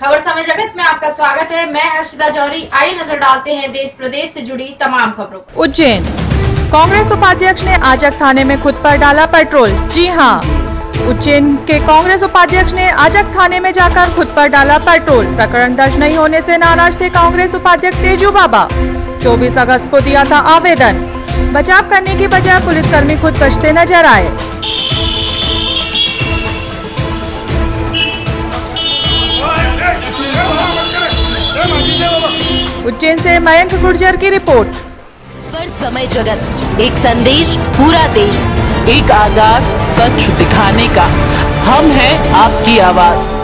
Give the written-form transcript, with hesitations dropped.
खबर समय जगत में आपका स्वागत है। मैं हर्षिता जौहरी। आइए नजर डालते हैं देश प्रदेश से जुड़ी तमाम खबरों पर। उज्जैन कांग्रेस उपाध्यक्ष ने आजक थाने में खुद पर डाला पेट्रोल। जी हां, उज्जैन के कांग्रेस उपाध्यक्ष ने आजक थाने में जाकर खुद पर डाला पेट्रोल। प्रकरण दर्ज नहीं होने से नाराज थे कांग्रेस उपाध्यक्ष तेजू बाबा। 24 अगस्त को दिया था आवेदन। बचाव करने की बजाय पुलिसकर्मी खुद बचते नजर आए। उज्जैन से मयंक गुर्जर की रिपोर्ट। पर समय जगत, एक संदेश पूरा देश, एक आगाज सच दिखाने का। हम हैं आपकी आवाज।